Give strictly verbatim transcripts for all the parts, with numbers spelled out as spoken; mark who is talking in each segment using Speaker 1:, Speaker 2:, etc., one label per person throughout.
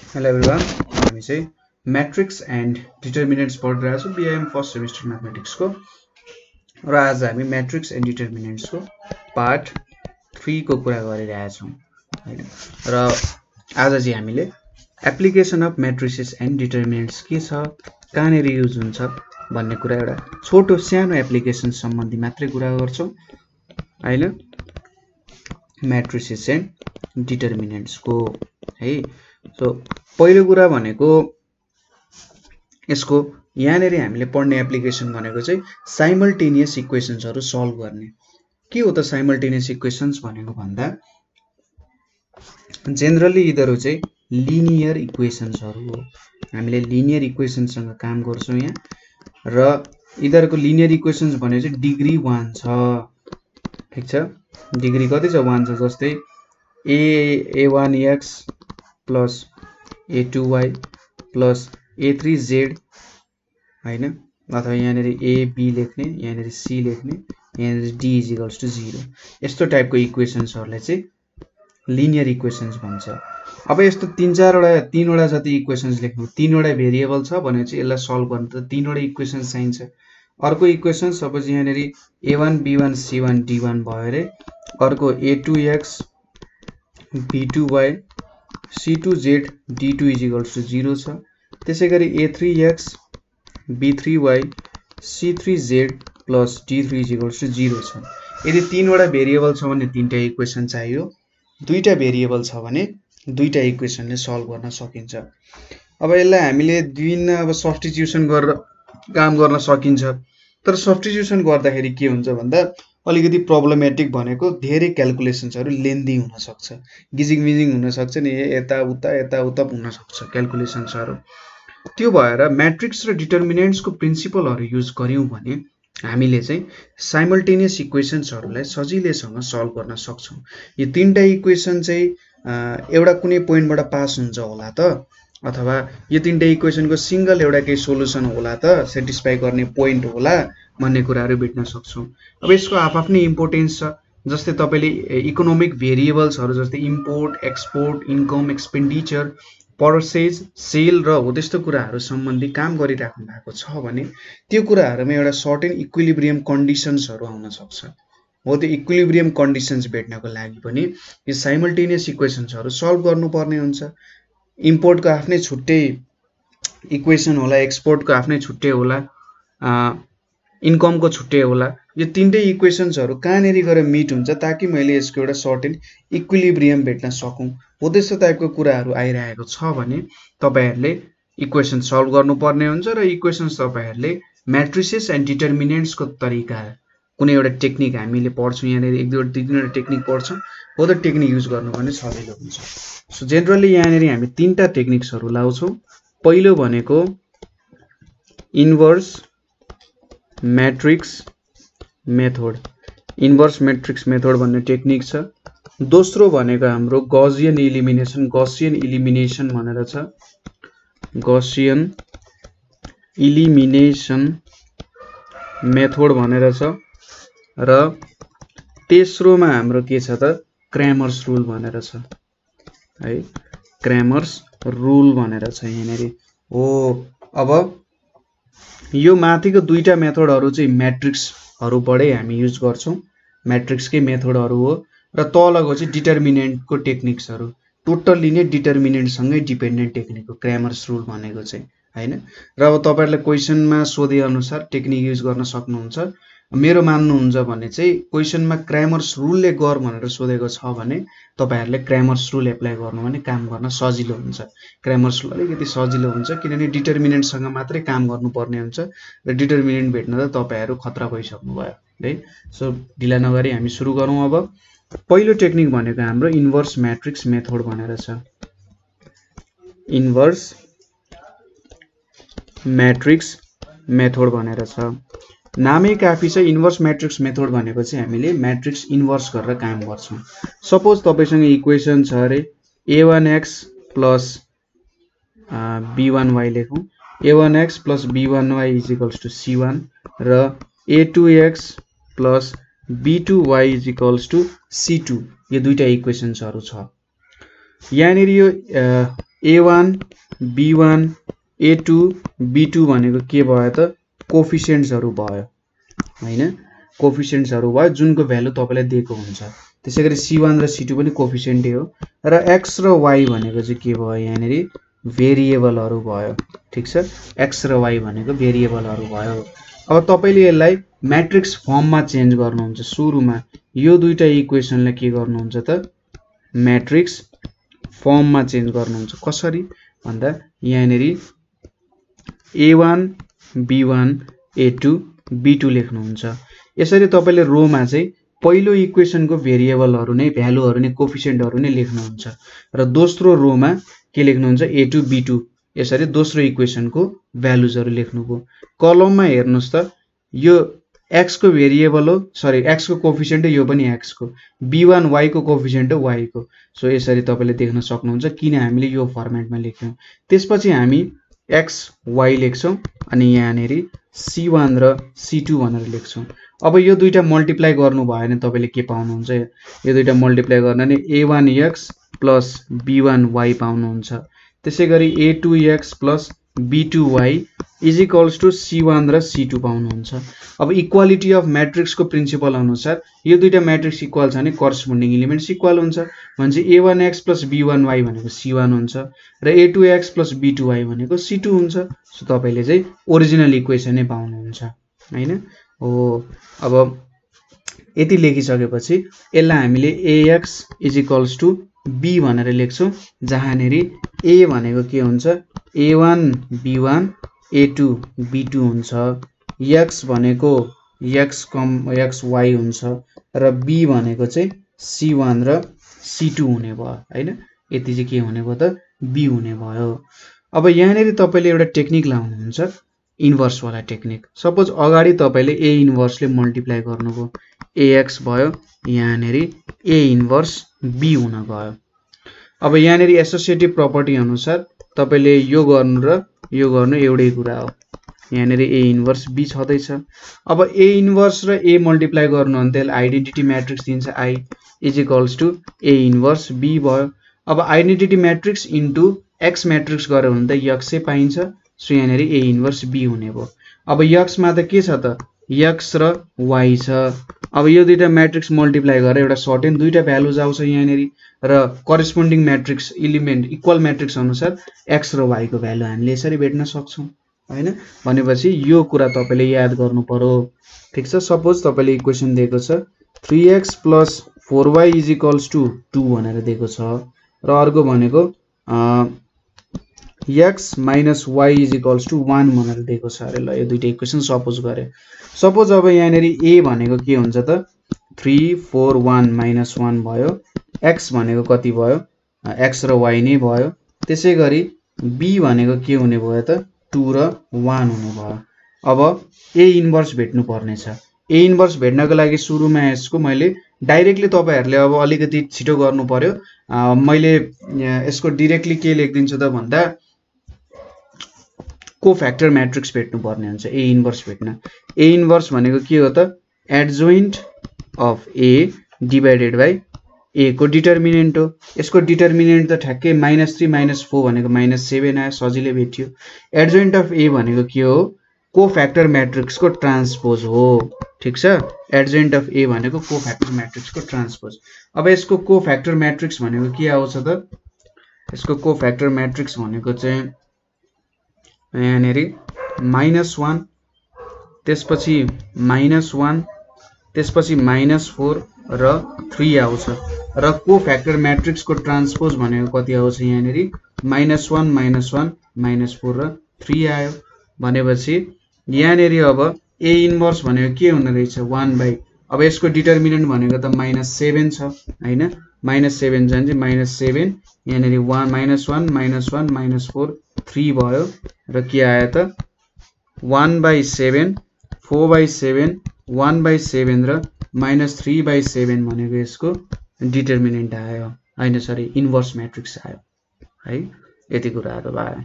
Speaker 1: Hello everyone, हामी चाहिँ matrix and determinants पढिरहेको छौँ बिआइएम फर्स्ट सेमिस्टर म्याथमेटिक्सको र आज हामी म्याट्रिक्स एन्ड डिटर्मिनेन्ट्सको पार्ट थ्री को कुरा गरिरहेका छौँ हैन। र आज चाहिँ हामीले application of matrices and determinants के छ, कहाँनेर युज हुन्छ भन्ने कुरा एउटा छोटो सानो एप्लिकेसन सम्बन्धी मात्रै कुरा गर्छौँ हैन। म्याट्रिसेस एन्ड डिटर्मिनेन्ट्सको है। सो पहिलो कुरा भनेको यसको यहाँनेर हामीले पढ्ने एप्लिकेसन भनेको चाहिँ साइमल्टेनियस इक्वेसन्सहरु सल्भ गर्ने। के हो त साइमल्टेनियस इक्वेसन्स भनेको भन्दा जेनरली यिनीहरु चाहिँ लिनियर इक्वेसन्सहरु हो। हामीले लिनियर इक्वेसन्ससँग काम गर्छौं यहाँ र यिनीहरुको लिनियर इक्वेसन्स भने चाहिँ डिग्री वन छ। ठीक छ, डिग्री कति छ? वन छ। जस्तै a a1x plus a two y plus a three z हैन, अथवा यहाँनेर a b लेख्ने, यहाँनेर c लेख्ने, यहाँनेर d is equals to zero. यस्तो टाइपको इक्वेसन्सहरुलाई चाहिँ लिनियर इक्वेसन्स भन्छ। अब यस्तो तीन चार वटा तीन वटा जति इक्वेसन्स लेख्नु, तीन वटा भेरिएबल छ भने चाहिँ यसलाई सल्भ गर्न त तीन वटा इक्वेसन्स चाहिन्छ। अर्को इक्वेसन सपोज यहाँनेर a one b one c one d one भयो रे, अर्को a two x b two y c two z d two is equals to zero छ। त्यसैगरी a three x b three y c three z plus d three is equals to zero छ। यदि तीन वटा variable छ भने तीनटा equation चाहियो, दुईटा भेरिएबल छ भने दुईटा इक्वेसनले सल्भ गर्न सकिन्छ। अब यसलाई हामीले विभिन्न अब सब्स्टिट्युसन गरेर काम गर्न सकिन्छ, तर सब्स्टिट्युसन गर्दाखेरि के हुन्छ भन्दा अलिकति प्रब्लमेटिक भनेको धेरै क्याल्कुलेसन्सहरु लेन्दी हुन सक्छ, गिजिङ मिजिङ हुन सक्छ नि, यता उता यता उता हुन सक्छ क्याल्कुलेसन्सहरु। त्यो भएर म्याट्रिक्स र डिटर्मिनेन्ट्सको प्रिन्सिपलहरु युज गर्यौं भने हामीले चाहिँ साइमल्टेनियस इक्वेसन्सहरुलाई सजिलैसँग सल्भ गर्न सक्छौं। यो तीनटा इक्वेसन चाहिँ एउटा कुनै पोइन्टबाट पास हुन्छ होला त, अथवा यो तीनटा इक्वेसनको सिंगल एउटा केही सोलुसन होला त, सेटिस्फाई गर्ने पोइन्ट होला भन्ने कुराहरु भेट्न सक्छौं। अब यसको आफआफ्नै इम्पोर्टेन्स छ। जस्तै तपाईले इकोनोमिक भेरिएबल्सहरु जस्तै import, export, income, expenditure, purchase, sale र हो त्यस्तो कुराहरु सम्बन्धी काम गरिराख्नु भएको छ भने त्यो कुराहरुमा एउटा सर्टेन इक्विलिब्रियम कन्डिसन्सहरु आउन सक्छ। हो त्यो इक्विलिब्रियम कन्डिसन्स भेट्नको लागि पनि यो साइमल्टेनियस इक्वेसन्सहरु सल्भ गर्नुपर्ने हुन्छ। इम्पोर्टको आफ्नै छुट्टै इक्वेसन होला, एक्सपोर्टको आफ्नै छुट्टै होला, इन्कमको छुट्टै होला। यो तीनटै इक्वेसन्सहरु कहाँनेर गएर मिट हुन्छ ताकि मैले यसको एउटा सर्टेन इक्विलिब्रियम भेट्न सकूं। हो त्यस्तो टाइपको कुराहरु आइरहेको छ भने तपाईहरुले इक्वेसन सल्भ गर्नुपर्ने हुन्छ र इक्वेसन्स तपाईहरुले म्याट्रिसेस एन्ड डिटर्मिनेन्ट्सको तरिका कुनै एउटा टेक्निक हामीले पढ्छौं, यहाँनेर एक दुई दुई तीनवटा टेक्निक पढ्छौं, हो त टेक्निक युज गर्नु पनि सजिलो हुन्छ। सो जेनरली यहाँनेर हामी तीनटा टेक्निक्सहरु लाउँछौं। पहिलो भनेको inverse matrix method, inverse matrix method भन्ने टेक्निक छ। दोस्रो भनेको हाम्रो गॉसियन इलिमिनेसन, गॉसियन इलिमिनेसन भनेर छ, गॉसियन इलिमिनेसन मेथड भनेर छ। र तेस्रोमा हाम्रो के छ त क्रैमर्स रुल भनेर छ है, क्रैमर्स रुल भनेर छ यहाँनेर हो। अब यो माथिको दुईटा मेथडहरु चाहिँ म्याट्रिक्सहरुबाटै हामी युज गर्छौं, म्याट्रिक्सकै मेथडहरु हो। र तलको चाहिँ डिटर्मिनेन्टको टेक्निक्सहरु टोटल्ली नै डिटर्मिनेन्ट सँगै डिपेन्डेन्ट टेक्निक हो क्रैमर्स रुल भनेको चाहिँ हैन। र अब तपाईहरुले क्वेशनमा सोधे अनुसार टेक्निक युज गर्न सक्नुहुन्छ। मेरो मान्नुहुन्छ भने चाहिँ क्वेशनमा क्रैमर्स रुलले गर भनेर सोधेको छ भने तपाईहरुले क्रैमर्स रुल एप्लाई गर्नु भने काम गर्न सजिलो हुन्छ। क्रैमर्स रुल अलिकति सजिलो हुन्छ किनभने डिटर्मिनेन्ट सँग मात्रै काम गर्नुपर्ने हुन्छ र डिटर्मिनेन्ट भेट्न त तपाईहरु खतरा भइसक्नु भयो है। सो ढिला नगरी हामी सुरु गरौँ। अब पहिलो टेक्निक भनेको हाम्रो इन्भर्स म्याट्रिक्स मेथड भनेर छ, इन्भर्स म्याट्रिक्स मेथड भनेर छ। नामै काफी छ। इन्भर्स म्याट्रिक्स मेथड भनेको चाहिँ हामीले म्याट्रिक्स इन्भर्स गरेर काम गर्छौं। सपोज तपाईसँग इक्वेसन छ रे a one x plus b one y लेखौं, a one x plus b one y is equals to c one र a two x plus b two y is equals to c two. यो दुईटा इक्वेसन्सहरु छ। यहाँनेर यो A one B one A two B two भनेको के भयो त कोफिसिएन्ट्सहरु भयो हैन कोफिसिएन्ट्सहरु भयो जुनको भ्यालु तपाईलाई दिएको हुन्छ त्यसैगरी सी वान र सी टू पनि कोफिसिएन्टै हो र x र y भनेको चाहिँ के भयो यहाँनेरि भेरिएबलहरु भयो ठीक छ x र y भनेको भेरिएबलहरु भयो अब तपाईले यसलाई म्याट्रिक्स फर्ममा चेन्ज गर्नुहुन्छ सुरुमा यो दुईटा इक्वेसनलाई के गर्नुहुन्छ त म्याट्रिक्स फर्ममा चेन्ज गर्नुहुन्छ कसरी भन्दा यहाँनेरि A one B one A two B two लेख्नुहुन्छ यसरी तपाईले रोमा चाहिँ पहिलो इक्वेसनको भेरिएबलहरु नै भ्यालुहरु नै कोफिसिएन्टहरु नै लेख्नुहुन्छ र दोस्रो रोमा के लेख्नुहुन्छ ए टू बी टू यसरी दोस्रो इक्वेसनको भ्यालुजहरु लेख्नुभयो कलममा हेर्नुस् त यो x को भेरिएबल हो सरी x को कोफिसिएन्ट यो पनि x को बी वान y को कोफिसिएन्ट हो y को सो यसरी तपाईले देख्न सक्नुहुन्छ किन हामीले यो फर्मेटमा लेख्यौं त्यसपछि हामी x y लेख्छौं अनि यहाँनेरि सी वान र सी टू भनेर लेख्छौं अब यो दुईटा मल्टिप्लाई गर्नु भयो भने तपाईले के पाउनुहुन्छ यो दुईटा मल्टिप्लाई गर्न नि A one X plus B one Y पाउनुहुन्छ त्यसैगरी A two X plus B two Y is equals to C one र सी टू पाउनुहुन्छ अब इक्वालिटी अफ म्याट्रिक्स को प्रिन्सिपल अनुसार यो दुईटा म्याट्रिक्स इक्वल छ भने करस्पोन्डिङ एलिमेन्ट्स इक्वल हुन्छ भन्छ A one X plus B one Y भनेको सी वान हुन्छ र A two X plus B two Y भनेको सी टू हुन्छ सो तपाईले चाहिँ ओरिजिनल इक्वेसन नै पाउनुहुन्छ हैन हो अब यति लेखिसकेपछि यसलाई हामीले ax is equals to b भनेर लेख्छौं जहाँनेरि a भनेको के हुन्छ A one B one A two B two हुन्छ x भनेको x कम xy हुन्छ र b भनेको चाहिँ सी वान र सी टू हुने भयो हैन यति चाहिँ के हुने भयो त b हुने भयो अब यहाँनेरि तपाईले एउटा टेक्निक लाउनुहुन्छ इन्भर्स वाला टेक्निक सपोज अगाडि तपाईले a इन्भर्सले मल्टिप्लाई गर्नुभयो ax भयो यहाँनेरि a इन्भर्स b हुन गयो अब यहाँनेरि एसोसिएटिभ प्रपर्टी अनुसार तपाईले यो गर्नु र यो गर्नु एउटै कुरा हो यहाँनेरि a इन्भर्स b छदै छ अब a इन्भर्स र a मल्टिप्लाई गर्नु भने त्यसले आइडेन्टिटी म्याट्रिक्स दिन्छ I is equals to a inverse b भयो अब identity matrix into x matrix गर्यो भने त x नै पाइन्छ सो यहाँनेरि a इन्भर्स b हुने भयो अब x मा त के छ त x र y छ अब यो दुईटा म्याट्रिक्स मल्टिप्लाई गरेर एउटा सर्टेन दुईटा भ्यालुज आउँछ यहाँनेरि र corresponding matrix element equal matrix अनुसार x र y को भ्यालु हामीले यसरी भेट्न सक्छौं हैन भनेपछि यो कुरा तपाईले याद गर्नु पर्यो ठीक छ सपोज तपाईले इक्वेसन दिएको छ three X plus four Y is equals to two भनेर दिएको छ र अर्को भनेको x minus y is equals to one भनेर दिएको छ अरे ल यो दुईटा इक्वेसन सपोज गरे सपोज अब यहाँनेरि a भनेको के हुन्छ त three four one minus one भयो x भनेको कति भयो x र y नै भयो त्यसैगरी b भनेको के हुने भयो त टू र वन हुने भयो अब a इन्भर्स भेट्नु पर्ने छ a इन्भर्स भेट्नको लागि सुरुमा यसको मैले डाइरेक्टली तपाईहरुले अब अलिकति छिटो गर्नु पर्यो मैले यसको डाइरेक्टली के लेख्दिन्छु त भन्दा कोफ्याक्टर म्याट्रिक्स भेट्नु पर्ने हुन्छ a इन्भर्स भेट्न a इन्भर्स भनेको के हो त adjoint of a divided by a को डिटर्मिनेन्ट हो यसको डिटर्मिनेन्ट त ठ्याक्कै माइनस थ्री माइनस फोर भनेको माइनस सेभेन आयो सजिलै भेट्यो एडजोइन्ट अफ a भनेको के हो कोफ्याक्टर म्याट्रिक्स को ट्रान्सपोज हो ठीक छ एडजोइन्ट अफ a भनेको कोफ्याक्टर म्याट्रिक्स को ट्रान्सपोज अब यसको कोफ्याक्टर म्याट्रिक्स भनेको के आउँछ त यसको कोफ्याक्टर म्याट्रिक्स भनेको चाहिँ यहाँनेरि माइनस वन त्यसपछि माइनस वन त्यसपछि माइनस फोर र थ्री आउँछ र कोफ्याक्टर म्याट्रिक्स को ट्रान्सपोज भनेको कति आउँछ यहाँनेरि minus one minus one minus four र थ्री आयो भनेपछि यहाँनेरि अब a इन्भर्स भनेको के हुने रहेछ वन बाइ अब यसको डिटर्मिनेन्ट भनेको त माइनस सेभेन छ हैन माइनस सेभेन जान्छ माइनस सेभेन यहाँनेरि one minus one minus one minus four three भयो र के आयो त one by seven four by seven one by seven र माइनस थ्री बाइ सेभेन भनेको यसको डिटर्मिनेन्ट आयो हैन सरी इन्भर्स म्याट्रिक्स आयो है यति कुराहरु भयो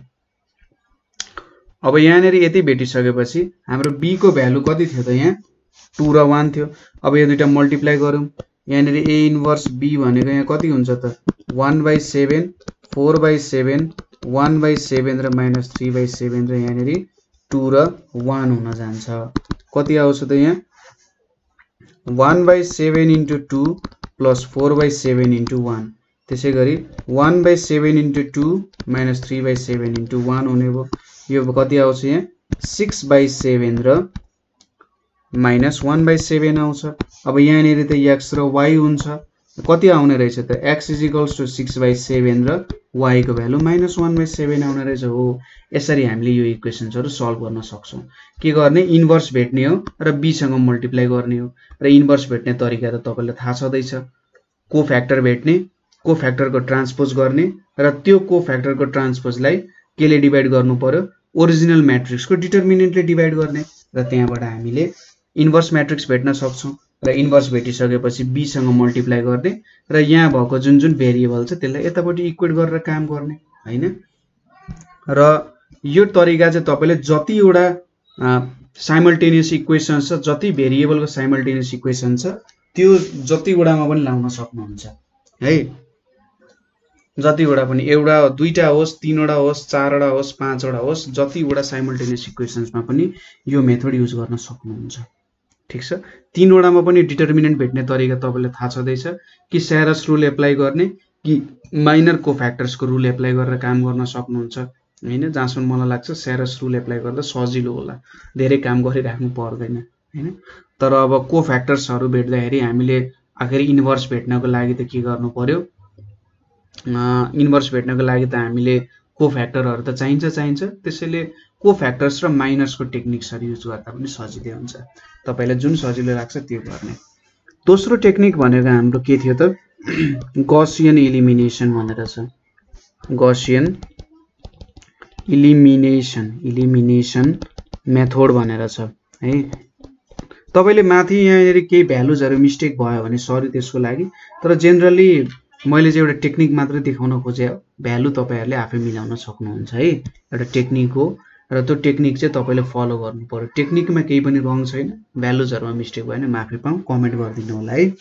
Speaker 1: अब यहाँनेरि यति भेटिसकेपछि हाम्रो b को भ्यालु कति थियो त यहाँ टू र वन थियो अब यो दुईटा मल्टिप्लाई गरौँ यहाँनेरि a इन्भर्स b भनेको यहाँ कति हुन्छ त one by seven four by seven one by seven र माइनस थ्री बाई सेभेन र यहाँनिर टू र वन हुन जान्छ। कति आउँछ त यहाँ one by seven into two plus four by seven into one, त्यसै गरी one by seven into two minus three by seven into one हुने भयो। यो कति आउँछ यहाँ सिक्स बाई सेभेन र माइनस वन बाई सेभेन आउँछ। अब यहाँनिर त एक्स र वाई हुन्छ, कति आउने रहेछ त X is equals to six by seven र वाई को भ्यालु माइनस वन बाई सेभेन आउने रहेछ। हो यसरी हामीले यो इक्वेसन्सहरू सल्भ गर्न सक्छौँ। के गर्ने इन्भर्स भेट्ने हो र बीसँग मल्टिप्लाई गर्ने हो र इन्भर्स भेट्ने तरिका त तपाईँलाई थाहा छँदैछ, को फ्याक्टर भेट्ने को फ्याक्टरको ट्रान्सपोज गर्ने र त्यो को फ्याक्टरको ट्रान्सपोजलाई केले डिभाइड गर्नु पर्यो ओरिजिनल म्याट्रिक्सको डिटर्मिनेन्टले डिभाइड गर्ने र त्यहाँबाट हामीले इन्भर्स म्याट्रिक्स भेट्न सक्छौँ र इन्भर्स भेटिसकेपछि बीसँग मल्टिप्लाई गर्ने र यहाँ भएको जुन जुन भेरिएबल छ त्यसलाई यतापट्टि इक्वेट गरेर काम गर्ने हैन। र यो तरिका चाहिँ तपाईले जतिवटा साइमल्टेनियस इक्वेसन्स छ, जति भेरिएबलको साइमल्टेनियस इक्वेसन छ त्यो जतिवटामा पनि लाउन सक्नुहुन्छ है। जतिवटा पनि एउटा दुईटा होस् तीनवटा होस् चारवटा होस् पाँचवटा होस् जतिवटा साइमल्टेनियस इक्वेसन्समा पनि यो मेथड युज गर्न सक्नुहुन्छ। ठीक छ, तीनवटामा पनि डिटर्मिनेन्ट भेट्ने तरिका तपाईलाई थाहा छँदैछ कि स्यारस रुल एप्लाई गर्ने कि माइनर कोफ्याक्टर्सको रुल एप्लाई गरेर काम गर्न सक्नुहुन्छ हैन। जहाँसम्म मलाई लाग्छ स्यारस रुल एप्लाई गर्दा सजिलो होला, धेरै काम गरिराख्नु पर्दैन हैन। तर अब कोफ्याक्टर्सहरू भेट्दाखेरि हामीले आखिर इन्भर्स भेट्नको लागि त के गर्नु पर्यो, इन्भर्स भेट्नको लागि त हामीले कोफ्याक्टरहरू त चाहिन्छ चाहिन्छ त्यसैले कोफ्याक्टर्स र माइनर्सको टेक्निक्सहरू युज गर्दा पनि सजिलै हुन्छ। तपाईलाई जुन सजिलो लाग्छ त्यो गर्ने। दोस्रो टेक्निक भनेको हाम्रो के थियो त गसियन इलिमिनेसन भनेर छ। गसियन इलिमिनेसन इलिमिनेसन मेथड भनेर छ है। तपाईले माथि यहाँनिर केही भ्यालुजहरु मिस्टेक भयो भने सरी त्यसको लागि, तर जेनरली मैले चाहिँ एउटा टेक्निक मात्र देखाउन खोजे, भ्यालु तपाईहरुले आफै मिलाउन सक्नुहुन्छ है। एउटा टेक्निक हो र त्यो टेक्निक चाहिँ तपाईले फलो गर्नु पर्यो। टेक्निकमा केही पनि रङ छैन, भ्यालुजहरुमा मिस्टेक भयो भने माफी पाऊँ, कमेन्ट गरिदिनु होला है।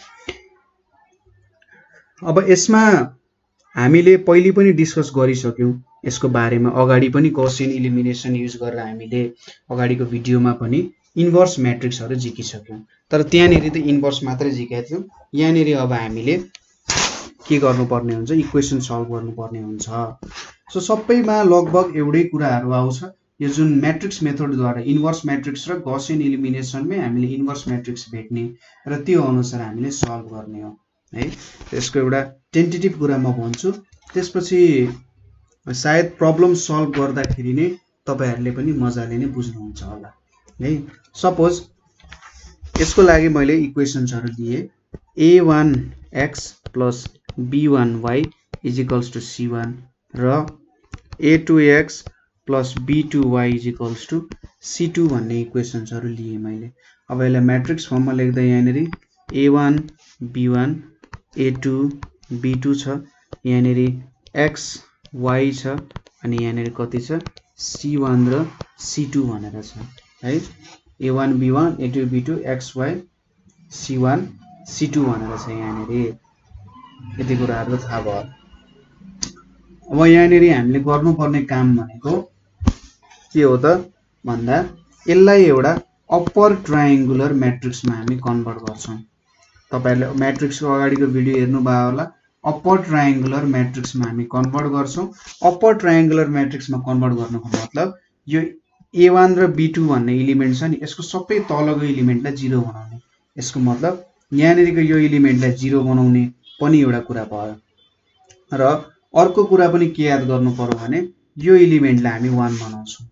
Speaker 1: अब यसमा हामीले पहिले पनि डिस्कस गरिसक्यौं यसको बारेमा, अगाडि पनि गसियन इलिमिनेसन युज गरेर हामीले अगाडिको भिडियोमा पनि इन्भर्स म्याट्रिक्सहरु झिकिसक्यौं। तर त्यहाँनेरि त इन्भर्स मात्रै झिकेका थियौं, यहाँनेरि अब हामीले के गर्नुपर्ने हुन्छ, इक्वेसन सल्भ गर्नुपर्ने हुन्छ। सो सबैमा लगभग एउटै कुराहरु आउँछ। यो जुन म्याट्रिक्स मेथडद्वारा इन्भर्स म्याट्रिक्स र गसियन इलिमिनेसनमै हामीले इन्भर्स म्याट्रिक्स भेट्ने र त्यो अनुसार हामीले सल्भ गर्ने हो है। त्यसको एउटा टेन्टेटिभ कुरा म भन्छु, त्यसपछि सायद प्रब्लम सल्भ गर्दाखेरि नै तपाईहरुले पनि मजाले नै बुझ्नुहुन्छ होला है। सपोज यसको लागि मैले इक्वेसन्सहरु दिए A one X plus B one Y is equals to C one र A two X plus B two Y is equals to C two भन्ने इक्वेसन्सहरु लिए मैले। अब यसलाई म्याट्रिक्स फर्ममा लेख्दा यहाँनेरि A one B one A two B two छ, यहाँनेरि एक्स वाई छ अनि यहाँनेरि कति छ सी वन र सी टू भनेर छ है। A one B one A two B two X Y C one C two भनेर छ यहाँनेरि। यति कुराहरु थाहा भयो। अब यहाँनेरि हामीले गर्नुपर्ने काम भनेको के हो त भन्दा यसलाई एउटा अप्पर ट्रायंगुलर म्याट्रिक्समा हामी कन्भर्ट गर्छौं। तपाईहरुले म्याट्रिक्सको अगाडिको भिडियो हेर्नु भयो होला। अप्पर ट्रायंगुलर म्याट्रिक्समा हामी कन्भर्ट गर्छौं। अप्पर ट्रायंगुलर म्याट्रिक्समा कन्भर्ट गर्नुको मतलब यो ए वन र बी टू भन्ने एलिमेन्ट छ नि, यसको सबै तलको एलिमेन्टलाई जीरो बनाउने। यसको मतलब यहाँनेरिको यो एलिमेन्टलाई जीरो बनाउने पनि एउटा कुरा भयो। र अर्को कुरा पनि के याद गर्नु पर्यो भने यो एलिमेन्टलाई हामी वन बनाउँछौं।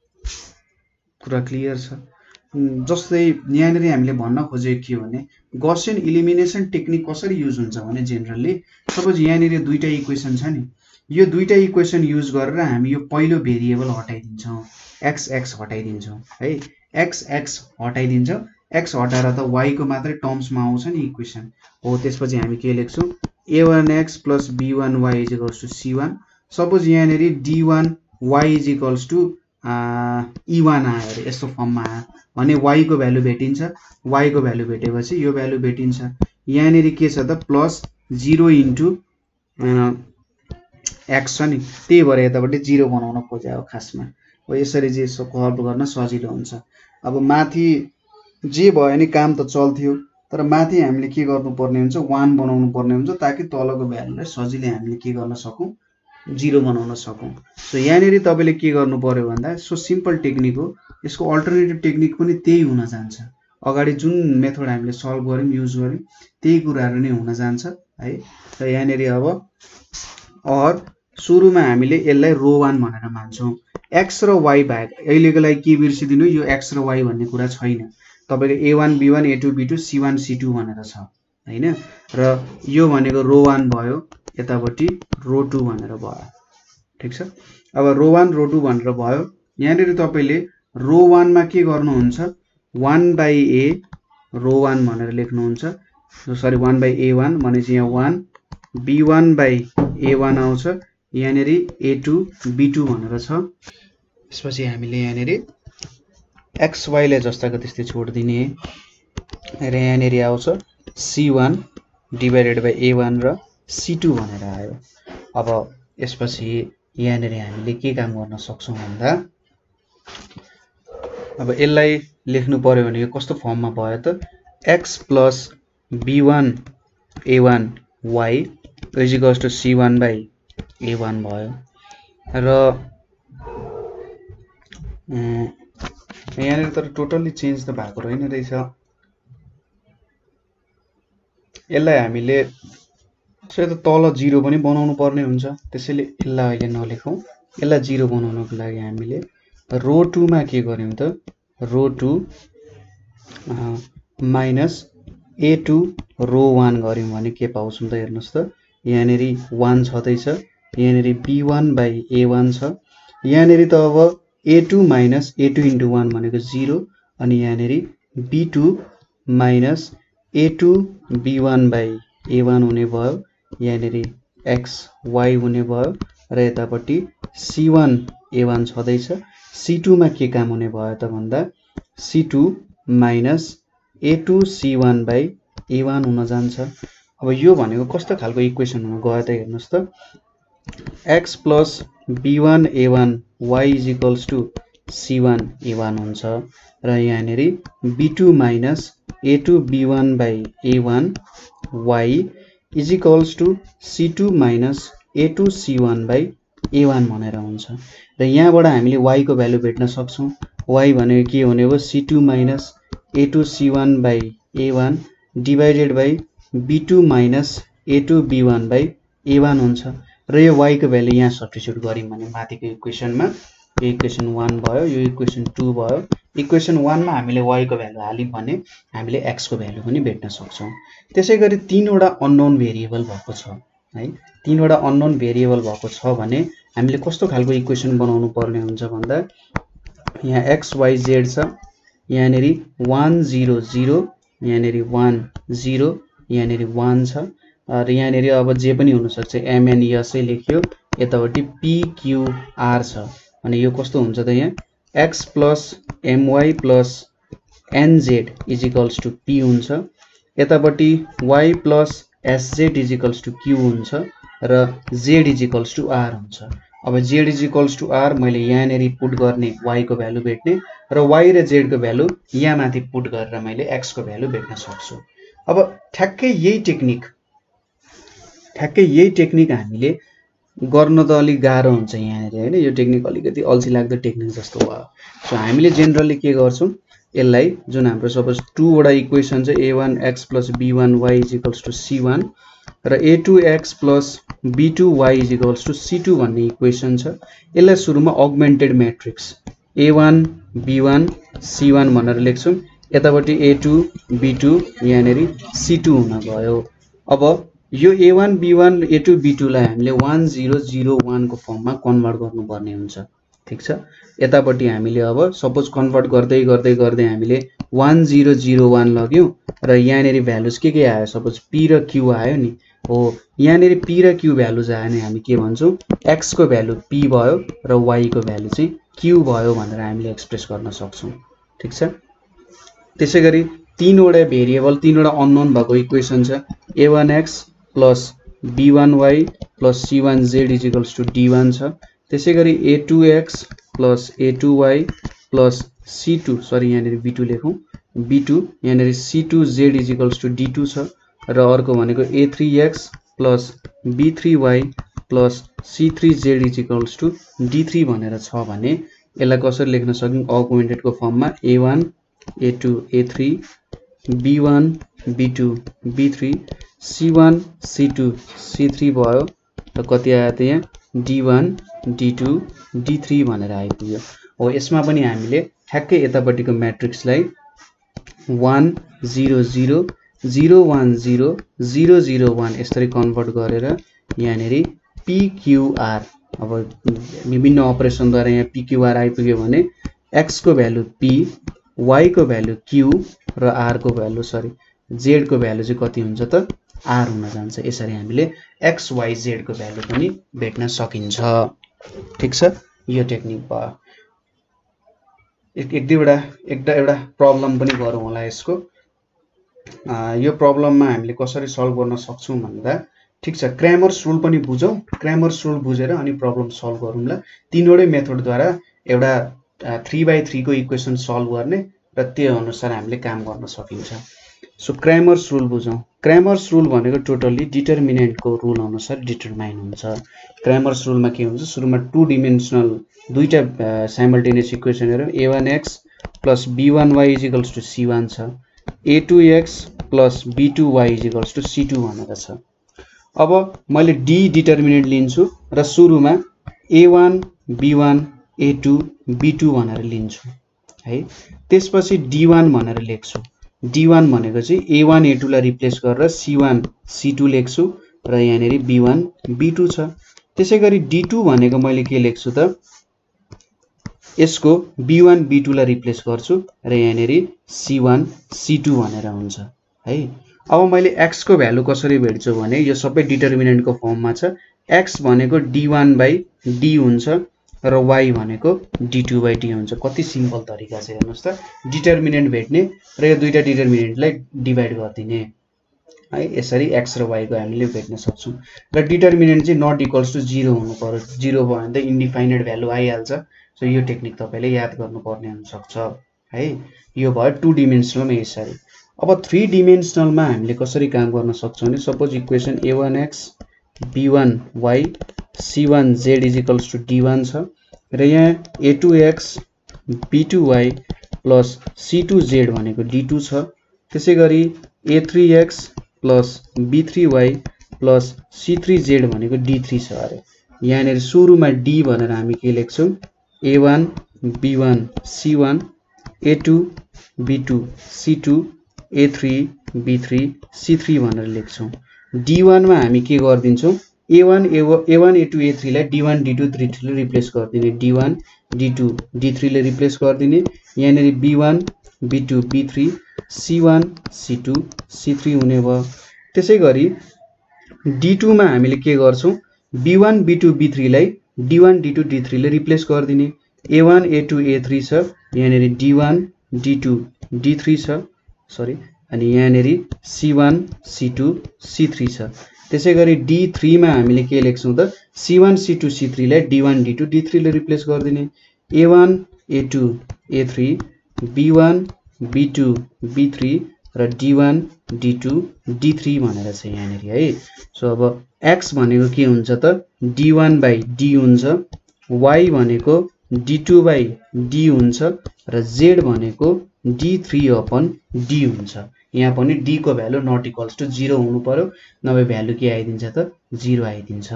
Speaker 1: कुरा क्लियर छ? जस्तै यहाँनेरि हामीले भन्न खोजेको के हो भने गसियन इलिमिनेसन टेक्निक कसरी युज हुन्छ भने जेनरली सपोज यहाँनेरि दुईटा इक्वेसन छ नि, यो दुईटा इक्वेसन युज गरेर हामी यो पहिलो भेरिएबल हटाइदिन्छौं, एक्स एक्स हटाइदिन्छौं है। एक्स एक्स हटाइदिन्छौं, एक्स हटाएर त वाई को मात्रै टर्म्समा आउँछ नि इक्वेसन हो। त्यसपछि हामी के लेख्छौं A one X plus B one Y is equals to C one. Suppose यहाँनेरि D one Y is equals to E one आयो अरे, यस्तो फर्ममा आयो भने वाई को भ्यालु भेटिन्छ। वाई को भ्यालु भेटेपछि यो भ्यालु भेटिन्छ। यहाँनेरि के छ त प्लस जीरो इन्टु एक्स छ नि त्यही भएर यतापट्टि जिरो बनाउन खोजे हो खासमा हो। यसरी चाहिँ यसो सल्भ गर्न सजिलो हुन्छ। अब माथि जे भयो नि काम त चल्थ्यो तर माथि हामीले के गर्नुपर्ने हुन्छ वान बनाउनु पर्ने हुन्छ ताकि तलको भ्यालुलाई सजिलै हामीले के गर्न सकौँ जिरो बनाउन सकौँ। सो यहाँनिर तपाईँले के गर्नु पर्यो भन्दा सो सिम्पल टेक्निक हो। यसको अल्टरनेटिभ टेक्निक पनि त्यही हुन जान्छ। अगाडि जुन मेथड हामीले सल्भ गऱ्यौँ युज गऱ्यौँ त्यही कुराहरू नै हुन जान्छ है। र यहाँनिर अब अर सुरुमा हामीले यसलाई रो वान भनेर मान्छौँ। एक्स र वाई बाहेक अहिलेको लागि के बिर्सिदिनु यो एक्स र वाई भन्ने कुरा छैन। तपाईँको A one B one A two B two C one C two भनेर छ होइन। र यो भनेको रो वान भयो यतापट्टि रो टू भनेर भयो ठिक छ। अब रो वान रो टू भनेर भयो। यहाँनिर तपाईँले रो वानमा के गर्नुहुन्छ one by A row one भनेर लेख्नुहुन्छ। Sorry one by A one भनेपछि यहाँ one B one by A one आउँछ यहाँनिर ए टू बी टू भनेर छ। त्यसपछि हामीले यहाँनिर एक्स वाईलाई जस्ताको त्यस्तै छोडिदिने र यहाँनिर आउँछ C one divided by A one र सी टू भनेर आयो। अब यसपछि यहाँनिर हामीले के काम गर्न सक्छौँ भन्दा अब यसलाई लेख्नु पर्यो भने यो कस्तो फर्ममा भयो त X plus B one A one Y is equals to C one by A one भयो। र यहाँनिर तर टोटल्ली चेन्ज त भएको रहेन रहेछ। यसलाई हामीले सो त तल जिरो पनि बनाउनु पर्ने हुन्छ त्यसैले यसलाई अहिले नलेखौँ। यसलाई जिरो बनाउनको लागि हामीले रो टूमा के गर्यौँ त row two minus A two row one गऱ्यौँ भने के पाउँछौँ त हेर्नुहोस् त यहाँनिर वान छँदैछ यहाँनिर B one by A one छ यहाँनिर त अब A two minus A two into one भनेको जिरो अनि यहाँनिर B two minus A two B one by A one हुने भयो यहाँनिर एक्स वाई हुने भयो र यतापट्टि सी वान ए वान छँदैछ सी टूमा के काम हुने भयो त भन्दा C two minus A two C one by A one हुन जान्छ। अब यो भनेको कस्तो खालको इक्वेसन हुन गयो त हेर्नुहोस् त X plus B one A one Y is equals to C one A one हुन्छ र यहाँनिर B two minus A two B one by A one Y is equals to C two minus A two C one by A one भनेर हुन्छ। र यहाँबाट हामीले Y को value भेट्न सक्छौँ। वाई भनेको के हुने हो C two minus A two C one by A one divided by B two minus A two B one by A one हुन्छ। र यो वाई को भ्यालु यहाँ सब्स्टिट्युट गऱ्यौँ भने माथिको इक्वेसनमा यो इक्वेसन वान भयो यो इक्वेसन टू भयो। इक्वेसन वानमा हामीले वाई को भ्यालु हाल्यौँ भने हामीले एक्स को भ्यालु पनि भेट्न सक्छौँ। त्यसै गरी तीनवटा अननोन भेरिएबल भएको छ है। तीनवटा अननोन भेरिएबल भएको छ भने हामीले कस्तो खालको इक्वेसन बनाउनु पर्ने हुन्छ भन्दा यहाँ एक्स वाई जेड छ यहाँनिर वान जिरो जिरो यहाँनिर वान जिरो यहाँनिर वान छ र यहाँनिर अब जे पनि हुनसक्छ एमएनएसै लेख्यो यतापट्टि पिक्युआर छ अनि यो कस्तो हुन्छ त यहाँ X plus M Y plus N Z is equals to P हुन्छ यतापट्टि Y plus S Z is equals to Q हुन्छ र Z is equals to R हुन्छ। अब Z is equals to R मैले यहाँनिर पुट गर्ने वाई को भ्यालु भेट्ने र वाई र जेड को भ्यालु यहाँ माथि पुट गरेर मैले एक्स को भ्यालु भेट्न सक्छु। अब ठ्याक्कै यही टेक्निक ठ्याक्कै यही टेक्निक हामीले गर्न त अलिक गाह्रो हुन्छ यहाँनिर होइन। यो टेक्निक अलिकति अल्छी लाग्दो टेक्निक जस्तो भयो। सो हामीले जेनरली के गर्छौँ यसलाई जुन हाम्रो सपोज टूवटा इक्वेसन छ A one X plus B one Y is equals to C one र A two X plus B two Y is equals to C two भन्ने इक्वेसन छ यसलाई सुरुमा augmented matrix A one B one C one भनेर लेख्छौँ यतापट्टि A two B two यहाँनिर C two हुन गयो। अब यो A one B one A two B two लाई हामीले वान जिरो जिरो वान को फर्ममा कन्भर्ट गर्नुपर्ने हुन्छ ठिक छ। यतापट्टि हामीले अब सपोज कन्भर्ट गर्दै गर्दै गर्दै हामीले वान जिरो जिरो वान लग्यौँ र यहाँनिर भ्यालुज के के आयो सपोज पी र क्यू आयो नि हो यहाँनिर पी र क्यू भ्यालुज आयो भने हामी के भन्छौँ एक्स को भ्यालु पी भयो र वाई को भ्यालु चाहिँ क्यू भयो भनेर हामीले एक्सप्रेस गर्न सक्छौँ ठिक छ। त्यसै गरी तीनवटा भेरिएबल तीनवटा अननोन भएको इक्वेसन छ A one X plus B one Y plus C one Z is equals to D one छ। त्यसै गरी A two X plus A two Y plus C two sorry यहाँनिर बी टू लेखौँ B two यहाँनिर C two Z is equals to D two छ र अर्को भनेको A three X plus B three Y plus C three Z is equals to D three भनेर छ भने यसलाई कसरी लेख्न सक्यौँ अगुमेन्टेडको फर्ममा A one A two A three B one B two B three C one C two C three भयो र कति आयो त यहाँ D one D two D three भनेर आइपुग्यो। हो यसमा पनि हामीले ठ्याक्कै यतापट्टिको म्याट्रिक्सलाई one zero zero zero one zero zero zero one यसरी कन्भर्ट गरेर यहाँनिर पिक्युआर अब विभिन्न अपरेसनद्वारा यहाँ पिक्युआर आइपुग्यो भने एक्स को भ्यालु पी वाई को भ्यालु क्यू र आर को भ्यालु सरी जेड को भ्यालु चाहिँ कति हुन्छ त आर हुन जान्छ। यसरी हामीले एक्स वाई जेड को भ्यालु पनि भेट्न सकिन्छ। ठीक छ, यो टेक्निक भयो। एक एक दुईवटा एउटा एउटा प्रब्लम पनि गरौँ होला यसको। यो प्रब्लममा हामीले कसरी सल्भ गर्न सक्छौँ भन्दा ठीक छ क्रामर्स रुल पनि बुझौँ, क्रामर्स रुल बुझेर अनि प्रब्लम सल्भ गरौँला। तीनवटै मेथडद्वारा एउटा थ्री बाई थ्री को इक्वेसन सल्भ गर्ने र त्यो अनुसार हामीले काम गर्न सकिन्छ। सो क्रामर्स रुल बुझौँ। क्रामर्स रुल भनेको टोटल्ली डिटर्मिनेन्टको रुल अनुसार डिटरमाइन हुन्छ। क्रामर्स रुलमा के हुन्छ सुरुमा टू डिमेन्सनल दुईटा साइमल्टेनियस इक्वेसन हेरौँ A one X plus B one Y is equals to C one छ A two X plus B two Y is equals to C two भनेर छ। अब मैले डी डिटर्मिनेन्ट लिन्छु र सुरुमा A one B one A two B two भनेर लिन्छु है। त्यसपछि डी वान भनेर लेख्छु। डी वान भनेको चाहिँ ए वान ए टू लाई रिप्लेस गरेर सी वान सी टू लेख्छु र यहाँनिर बी वान बी टू छ। त्यसै गरी डी टू भनेको मैले के लेख्छु त यसको बी वान बी टू लाई रिप्लेस गर्छु र यहाँनिर सी वान सी टू भनेर हुन्छ है। अब मैले x को भ्यालु कसरी भेट्छु भने यो सबै डिटर्मिनेन्टको फर्ममा छ। x भनेको डी वान बाई डी हुन्छ र y भनेको डी टू बाई डी हुन्छ। कति सिम्पल तरिका छ हेर्नुहोस् त, डिटर्मिनेन्ट भेट्ने र यो दुईटा डिटर्मिनेन्टलाई डिभाइड गरिदिने है। यसरी x र y को हामीले भेट्न सक्छौँ र डिटर्मिनेन्ट चाहिँ नट इक्वल्स टू जिरो हुनु पर्यो। जिरो भयो भने त इन्डिफाइनाइट भ्यालु आइहाल्छ। सो यो टेक्निक तपाईँले याद गर्नुपर्ने हुनसक्छ है। यो भयो टू डिमेन्सनलमा यसरी। अब थ्री डिमेन्सनलमा हामीले कसरी काम गर्न सक्छौँ भने suppose equation A one X B one Y C one Z is equals to D one छ र यहाँ A two X B two Y plus C two Z भनेको डी टू छ। त्यसै गरी A three X plus B three Y plus C three Z भनेको D three छ अरे। यहाँनिर सुरुमा डी भनेर हामी के लेख्छौँ A one B one C one A two B two C two A three B three C three भनेर लेख्छौँ। डी वानमा हामी के गरिदिन्छौँ A one A one A two A three लाई D one D two D three ले replace गरिदिने D one D two D three ले रिप्लेस गरिदिने यहाँनिर B one B two B three C one C two C three हुने भयो। त्यसै गरी डी टू मा हामीले के गर्छौँ B one B two B three लाई D one D two D three ले रिप्लेस गरिदिने A one A two A three छ यहाँनिर D one D two D three छ सरी अनि यहाँनिर C one C two C three छ। त्यसै गरी डी थ्री मा हामीले के लेख्छौँ त C one C two C three लाई D one D two D three ले रिप्लेस गरिदिने A one A two A three B one B two B three र D one D two D three भनेर छ यहाँनिर है। So अब x भनेको के हुन्छ त डी वान बाई डी हुन्छ, y भनेको डी टू बाई डी हुन्छ र z भनेको डी थ्री अपन डी हुन्छ। यहाँ पनि d को भ्यालु नट इक्वल्स टू जिरो हुनु पर्यो नभए भ्यालु के आइदिन्छ त जिरो आइदिन्छ।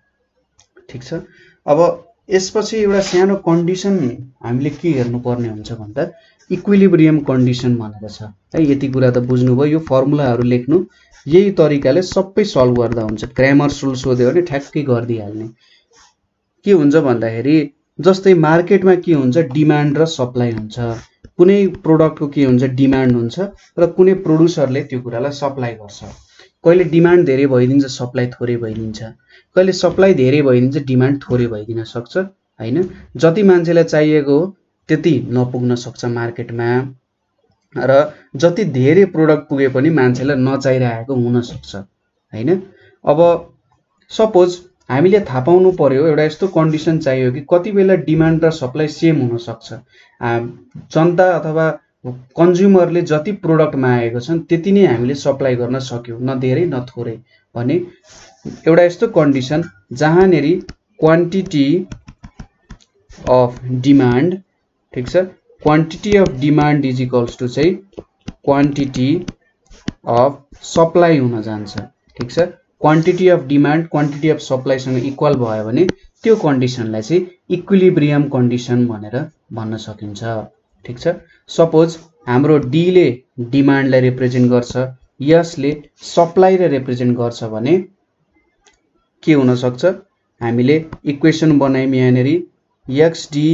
Speaker 1: ठीक छ। अब यसपछि एउटा सानो कन्डिसन हामीले के हेर्नुपर्ने हुन्छ भन्दा इक्विलिब्रियम कन्डिसन भनेको छ है। यति कुरा त बुझ्नुभयो। यो फर्मुलाहरू लेख्नु यही तरिकाले सबै सल्भ गर्दा हुन्छ। क्रामर्स रुल सोध्यो भने ठ्याक्कै गरिदिइहाल्ने। के हुन्छ भन्दाखेरि जस्तै मार्केटमा के हुन्छ डिमान्ड र सप्लाई हुन्छ। कुनै प्रोडक्टको के हुन्छ डिमान्ड हुन्छ र कुनै प्रोड्युसरले त्यो कुरालाई सप्लाई गर्छ। कहिले डिमान्ड धेरै भइदिन्छ सप्लाई थोरै भइदिन्छ, कहिले सप्लाई धेरै भइदिन्छ डिमान्ड थोरै भइदिन सक्छ हैन। जति मान्छेलाई चाहिएको हो त्यति नपुग्न सक्छ मार्केटमा र जति धेरै प्रोडक्ट पुगे पनि मान्छेलाई नचाहिरहेको हुन सक्छ हैन। अब सपोज हामीले थाहा पाउनु पर्यो एउटा यस्तो कन्डिसन चाहियो कि कति बेला डिमान्ड र सप्लाई सेम हुन सक्छ। जनता अथवा कन्ज्युमरले जति प्रोडक्ट मागेको छन् त्यति नै हामीले सप्लाई गर्न सक्यौं, न धेरै न थोरै भने एउटा यस्तो कन्डिसन जहाँनेरि क्वान्टिटी अफ डिमान्ड, ठीक छ, quantity of demand is equals to चाहिँ क्वान्टिटी अफ सप्लाई हुन जान्छ। ठीक छ, quantity of demand quantity of supply सँग इक्वल भयो भने त्यो कन्डिसनलाई चाहिँ इक्विलिब्रियम कन्डिसन भनेर भन्न सकिन्छ। ठीक छ, सपोज हाम्रो डी ले डिमान्डलाई रिप्रेजेन्ट गर्छ, यसले सप्लाईलाई रिप्रेजेन्ट गर्छ भने के हुन सक्छ, हामीले इक्वेसन बनायौं यहाँनेरि एक्सडी,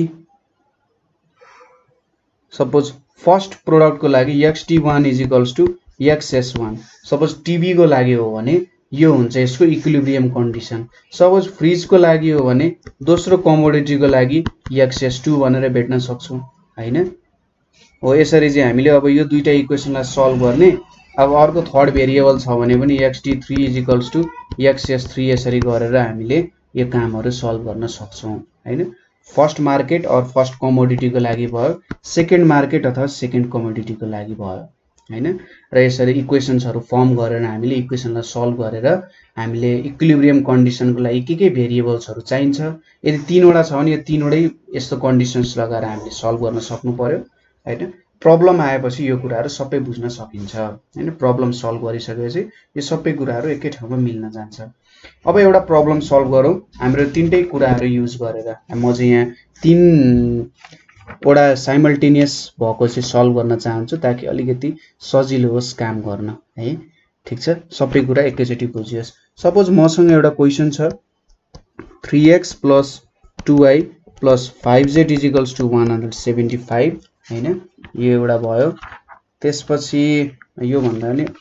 Speaker 1: सपोज फर्स्ट प्रोडक्ट को लागि X D one is equals to X S one, suppose TV को लागि हो भने यो हुन्छ यसको इक्विलिब्रियम कन्डिसन। सपोज फ्रिज को लागि हो भने दोस्रो कमोडिटी को लागि एक्सएस टू भनेर भेट्न सक्छौं हैन। हो यसरी चाहिँ हामीले अब यो दुईटा इक्वेसनलाई सल्भ गर्ने। अब अर्को थर्ड भेरिएबल छ भने पनि X D three is equals to X S three यसरी गरेर हामीले यो कामहरु सल्भ गर्न सक्छौं हैन। First market or first commodity को लागि भयो, सेकेन्ड मार्केट अथवा सेकेन्ड कमोडिटी को लागि भयो हैन। र यसरी इक्वेसन्सहरु फर्म गरेर हामीले इक्वेसनलाई सल्भ गरेर हामीले इक्विलिब्रियम कन्डिसनको लागि के के भेरिएबल्सहरु चाहिन्छ, यदि तीनवटा छ भने यो तीनवटै यस्तो कन्डिसन्स लगाएर हामीले सल्भ गर्न सक्नु पर्यो हैन। प्रब्लम आएपछि यो कुराहरु सबै बुझ्न सकिन्छ हैन। प्रब्लम सल्भ गरिसकेपछि यो सबै कुराहरु एकै ठाउँमा मिल्न जान्छ। अब एउटा प्रब्लम सल्भ गरौँ हाम्रो तीनटै कुराहरु युज गरेर। म चाहिँ यहाँ तीन वटा साइमल्टेनियस भएको चाहिँ सल्भ गर्न चाहन्छु ताकि अलिकति सजिलो होस् काम गर्न है। ठीक छ, सबै कुरा एकैचोटी बुझियोस्। सपोज मसँग एउटा क्वेशन छ three X plus two Y plus five Z is equals to one hundred seventy five हैन, यो एउटा भयो। त्यसपछि यो भन्दा नि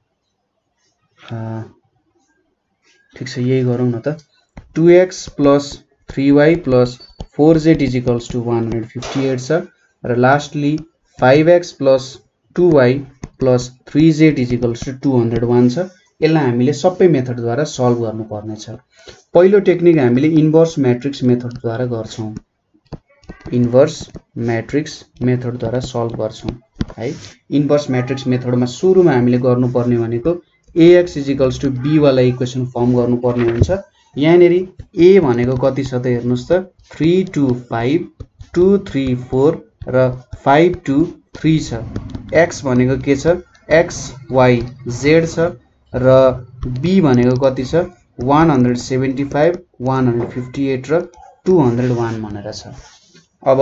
Speaker 1: ठीक छ यही गरौँ न त, two X plus three Y plus four Z is equals to one hundred fifty eight छ र lastly five X plus two Y plus three Z is equals to two hundred one छ। यसलाई हामीले सबै मेथडद्वारा सल्भ गर्नुपर्ने छ। पहिलो technique हामीले इन्भर्स म्याट्रिक्स मेथडद्वारा गर्छौं, इन्भर्स म्याट्रिक्स मेथडद्वारा सल्भ गर्छौं है। इन्भर्स म्याट्रिक्स मेथडमा सुरुमा हामीले गर्नुपर्ने भनेको ax is equals to b वाला इक्वेसन फर्म गर्नुपर्ने हुन्छ। यहाँनेरि a भनेको कति छ त हेर्नुस् त, three two five, two three four र फाइभ टू थ्री छ। x भनेको के छ, x y z छ र b भनेको कति छ, one hundred seventy five, one hundred fifty eight र टू हन्ड्रेड वान भनेर छ। अब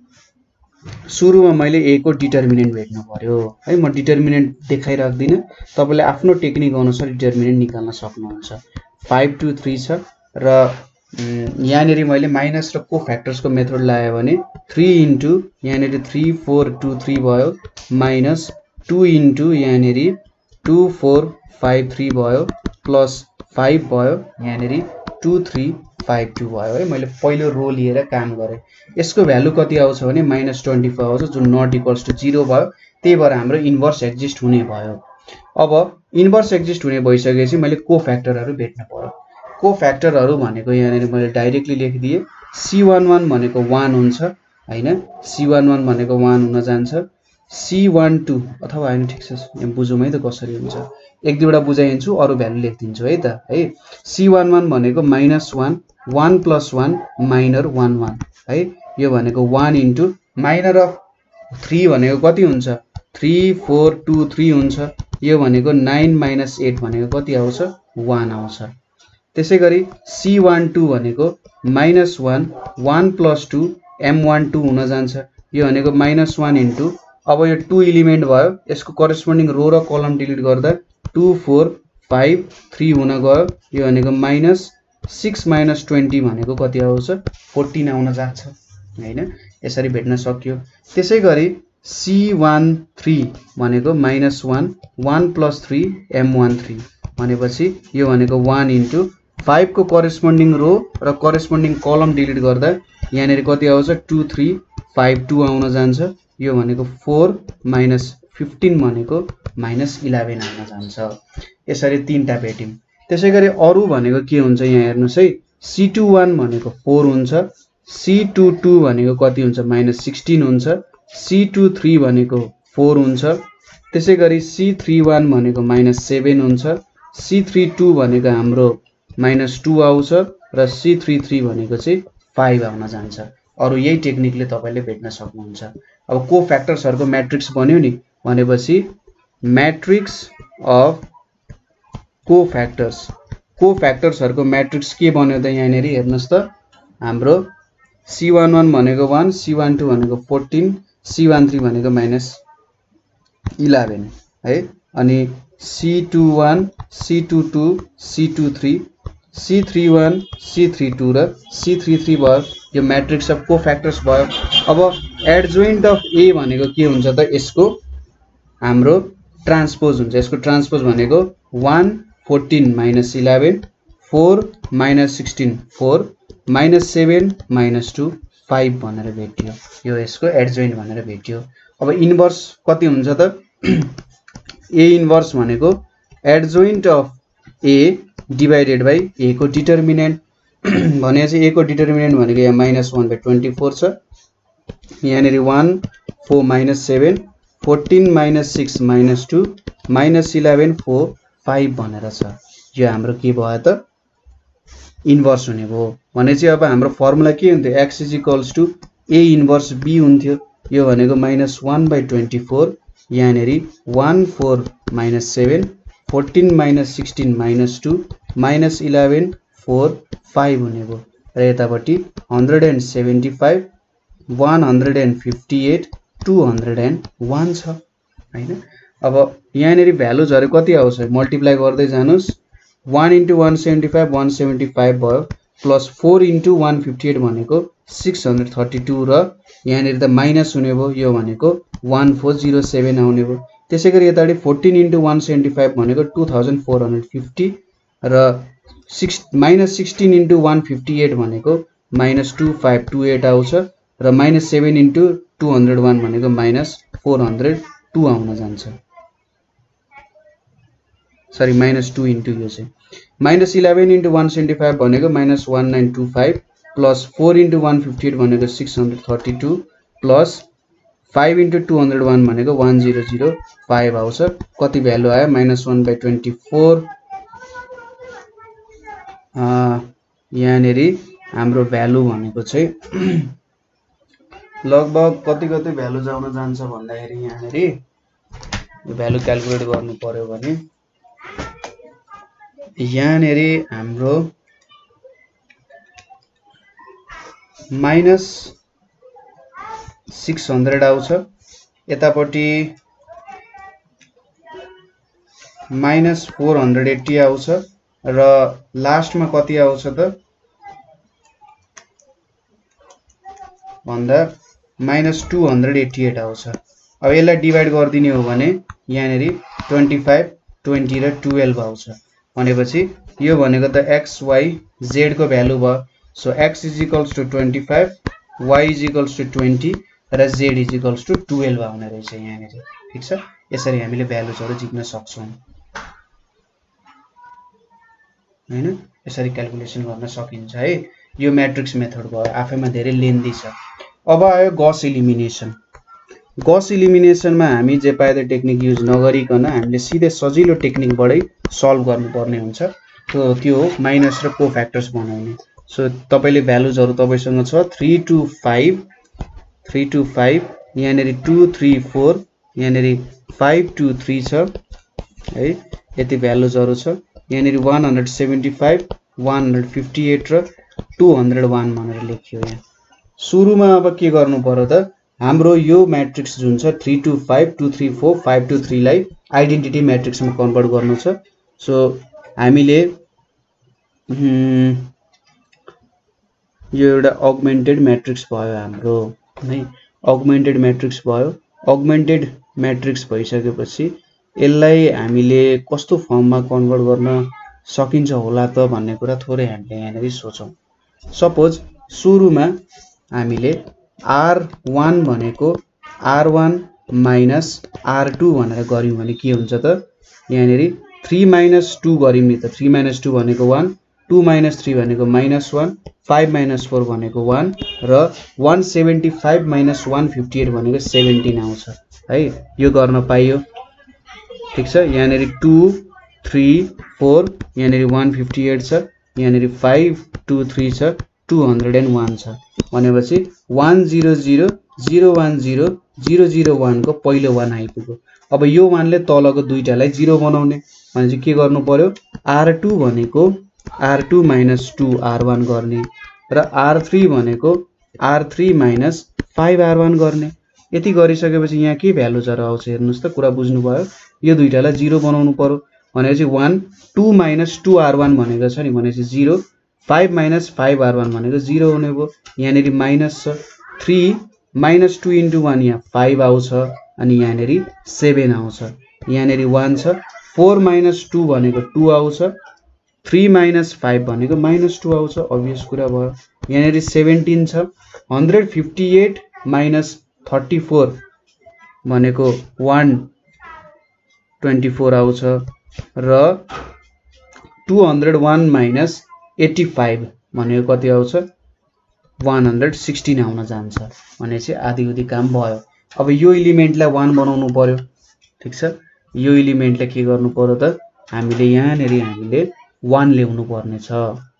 Speaker 1: सुरुमा मैले a को डिटर्मिनेन्ट भेट्नु पर्यो है। म डिटर्मिनेन्ट देखाइराख्दिन, तपाईले आफ्नो टेक्निक अनुसार डिटर्मिनेन्ट निकाल्न सक्नुहुन्छ। फाइभ टू थ्री छ र यहाँनेरि मैले माइनस र को फ्याक्टर्सको मेथड लगाए भने थ्री इन्टु यहाँनेरि थ्री फोर टू थ्री भयो माइनस टू इन्टु यहाँनेरि टू फोर फाइभ थ्री भयो प्लस फाइभ भयो यहाँनेरि टू थ्री फाइभ टू भयो है। मैले पहिलो रो लिएर काम गरेँ। यसको भ्यालु कति आउँछ भने माइनस ट्वेन्टी फोर आउँछ जुन नट इक्वल्स टु जिरो भयो, त्यही भएर हाम्रो इन्भर्स एक्जिस्ट हुने भयो। अब इन्भर्स एक्जिस्ट हुने भइसकेपछि मैले को फ्याक्टरहरु भेट्न पर्यो। को फ्याक्टरहरु भनेको यहाँनेरि मैले डाइरेक्टली लेखिदिए, सी वान वान भनेको वान हुन्छ हैन, सी वान वान भनेको वान हुन जान्छ, सी वान टू अथवा हैन ठीक छ यहाँ बुझौँ है त कसरी हुन्छ, एक दुईवटा बुझाइदिन्छु अरु भ्यालु लेखिदिन्छु है त है। सी वान वान भनेको minus one, one plus one minor one one है। यो भनेको one into minor of three भनेको कति हुन्छ, थ्री फोर टू थ्री हुन्छ। यो भनेको नाइन माइनस एट भनेको कति आउँछ, वान आउँछ। त्यसैगरी सी वान टू भनेको minus one, one plus two M one two हुन जान्छ। यो भनेको माइनस वान इन्टु, अब यो टू इलिमेन्ट भयो, यसको करेस्पोन्डिङ रो र कलम डिलिट गर्दा टू फोर फाइभ थ्री हुन गयो। यो भनेको माइनस सिक्स माइनस ट्वेन्टी भनेको कति आउँछ, फोर्टिन आउन जान्छ हैन। यसरी भेट्न सक्यो। त्यसैगरी सी वान थ्री भनेको minus one, one plus three M one three भनेपछि यो भनेको वान इन्टु फाइभ को करेस्पोन्डिङ रो र करेस्पोन्डिङ कलम डिलिट गर्दा यहाँनेरि कति आउँछ, टू थ्री फाइभ टू आउन जान्छ। यो भनेको फोर माइनस फिफ्टिन भनेको माइनस इलेभेन आउन जान्छ। यसरी तीनटा भेट्यौं। त्यसैगरी अरु भनेको के हुन्छ यहाँ हेर्नुस् है सी टू वन भनेको फोर हुन्छ सी टू टू भनेको कति हुन्छ माइनस सिक्सटीन हुन्छ सी टू थ्री भनेको फोर हुन्छ त्यसैगरी सी थ्री वन भनेको माइनस सेभेन हुन्छ सी थ्री टू भनेको हाम्रो माइनस टू आउँछ र सी थ्री थ्री भनेको चाहिँ फाइभ आउन जान्छ अरु यही टेक्निकले तपाईले भेट्न सक्नुहुन्छ अब कोफ्याक्टर्सहरुको म्याट्रिक्स बन्यो नि भनेपछि म्याट्रिक्स अफ कोफ्याक्टर्स कोफ्याक्टर्सहरुको म्याट्रिक्स के बन्यो त यहाँनेरि हेर्नुस् त हाम्रो सी वन वन भनेको वन सी वन टू भनेको फोर्टीन सी वन थ्री भनेको माइनस इलेभेन है अनि C two one C two two C two three C three one C three two र सी थ्री थ्री भयो यो matrix of कोफ्याक्टर्स भयो अब एडजोइन्ट अफ ए भनेको के हुन्छ त यसको हाम्रो ट्रान्सपोज हुन्छ यसको ट्रान्सपोज भनेको one fourteen minus eleven four minus sixteen four minus seven minus two five भनेर भेटियो यो यसको एडजोइन्ट भनेर भेटियो अब इन्भर्स कति हुन्छ त ए इन्भर्स भनेको adjoint of A divided by A को डिटर्मिनेन्ट भनेपछि ए को डिटर्मिनेन्ट भनेको यहाँ minus one by twenty four छ यहाँनिर one four minus seven fourteen minus six minus two minus eleven four five भनेर छ यो हाम्रो के भयो त इन्भर्स हुने भयो भनेपछि अब हाम्रो फर्मुला के हुन्थ्यो X is equals to A inverse B हुन्थ्यो यो भनेको minus one by twenty four यहाँनिर one four minus seven fourteen minus sixteen minus two minus eleven four five हुने भयो र यतापट्टि hundred and seventy five one hundred and fifty eight two hundred and one छ होइन अब यहाँनिर भ्यालुजहरू कति आउँछ मल्टिप्लाई गर्दै जानुहोस् one into one seventy five one seventy five भयो plus four into one fifty eight भनेको सिक्स हन्ड्रेड थर्टी टू र यहाँनिर त माइनस हुने भयो यो भनेको वान फोर जिरो सेभेन आउने भयो त्यसै गरी यतापट्टि fourteen into one seventy five भनेको two thousand four hundred fifty र six minus sixteen into one fifty eight भनेको minus two five two eight आउँछ र minus seven into two hundred one भनेको माइनस फोर हन्ड्रेड टू आउन जान्छ sorry minus two into यो चाहिँ minus eleven into one seventy five भनेको minus one nine two five plus four into one fifty eight भनेको six hundred thirty two plus five into two hundred one भनेको one zero zero five आउँछ कति value आयो minus one by twenty four यहाँनिर हाम्रो value भनेको चाहिँ लगभग कति कति भ्यालु जाउन जान्छ भन्दाखेरि यहाँनिर यो भ्यालु क्याल्कुलेट गर्नु पर्यो भने यहाँनिर हाम्रो माइनस सिक्स हन्ड्रेड आउँछ यतापट्टि माइनस फोर हन्ड्रेड एट्टी आउँछ र लास्टमा कति आउँछ त भन्दा minus two hundred eighty eight आउँछ अब यसलाई डिभाइड गरिदिने हो भने यहाँनिर ट्वेन्टी फाइभ ट्वेन्टी र टुवेल्भ आउँछ भनेपछि यो भनेको त एक्स वाई जेड को भ्यालु भयो so x is equals to twenty five y is equals to twenty र Z is equals to twelve आउने रहेछ यहाँनिर ठिक छ यसरी हामीले भ्यालुजहरू जित्न सक्छौँ हैन यसरी क्याल्कुलेसन गर्न सकिन्छ है यो म्याट्रिक्स मेथड भयो आफैमा धेरै लेन्दी छ अब आयो गस इलिमिनेसन गस इलिमिनेसनमा हामी जे पाए त्यो टेक्निक युज नगरिकन हामीले सिधै सजिलो टेक्निकबाटै सल्भ गर्नुपर्ने हुन्छ त्यो त्यो हो माइनस र कोफ्याक्टर्स बनाउने सो तपाईले भ्यालुजहरू तपाईसँग छ three two five three two five यहाँनिर टू थ्री फोर यहाँनिर फाइभ टू थ्री छ है यति भ्यालुजहरू छ यहाँनिर one hundred seventy five one hundred fifty eight र टू हन्ड्रेड वान भनेर लेखियो यहाँ सुरुमा अब के गर्नु पर्यो त हाम्रो यो म्याट्रिक्स जुन छ three two five two three four five two three लाई आइडेन्टिटी म्याट्रिक्समा कन्भर्ट गर्नु छ सो हामीले यो एउटा अगमेन्टेड म्याट्रिक्स भयो हाम्रो है अगमेन्टेड म्याट्रिक्स भयो अगमेन्टेड म्याट्रिक्स भइसकेपछि यसलाई हामीले कस्तो फर्ममा कन्भर्ट गर्न सकिन्छ होला त भन्ने कुरा थोरै हामीले यहाँनिर सोचौं सपोज सुरुमा हामीले आर वान भनेको R one minus R two भनेर गर्यौं भने के हुन्छ त यहाँनिर थ्री माइनस टू गऱ्यौँ नि त थ्री माइनस टू भनेको वान टू माइनस थ्री भनेको minus one five minus four भनेको वान र one seventy five minus one fifty eight भनेको सेभेन्टिन आउँछ है यो गर्न पाइयो ठीक छ यहाँनेरि टू थ्री फोर यहाँनेरि वान फिफ्टी एट छ यहाँनेरि फाइभ टू थ्री छ टू हन्ड्रेड एन्ड वान छ भनेपछि one zero zero zero one zero zero zero one को पहिलो वान आइपुग्यो अब यो वानले तलको दुईटालाई जिरो बनाउने भनेपछि के गर्नु पर्यो आर टू भनेको R two minus two R one गर्ने र आर थ्री भनेको R three minus five R one गर्ने यति गरिसकेपछि यहाँ के भ्यालुजहरु आउँछ हेर्नुस् त कुरा बुझ्नुभयो यो दुईटालाई जिरो बनाउनु पर्यो भनेपछि one two minus two R one भनेको छ नि भनेपछि zero five minus five R one भनेको जिरो हुने भयो यहाँनेरि माइनस छ three minus two into one यहाँ फाइभ आउँछ अनि यहाँनेरि सेभेन आउँछ यहाँनेरि वान छ फोर माइनस टू भनेको टू आउँछ थ्री माइनस फाइभ भनेको माइनस टू आउँछ अभियस कुरा भयो यहाँनेरि सेभेन्टिन छ hundred fifty eight minus thirty four भनेको वान ट्वेन्टी फोर आउँछ र two hundred one minus eighty five भनेको कति आउँछ वान हन्ड्रेड सिक्सटिन आउन जान्छ भनेपछि आधी उधी काम भयो अब यो एलिमेन्टलाई वान बनाउनु पर्यो ठीक छ यो एलिमेन्टलाई के गर्नु पर्यो त हामीले यहाँनेरि हामीले वान ल्याउनु पर्ने छ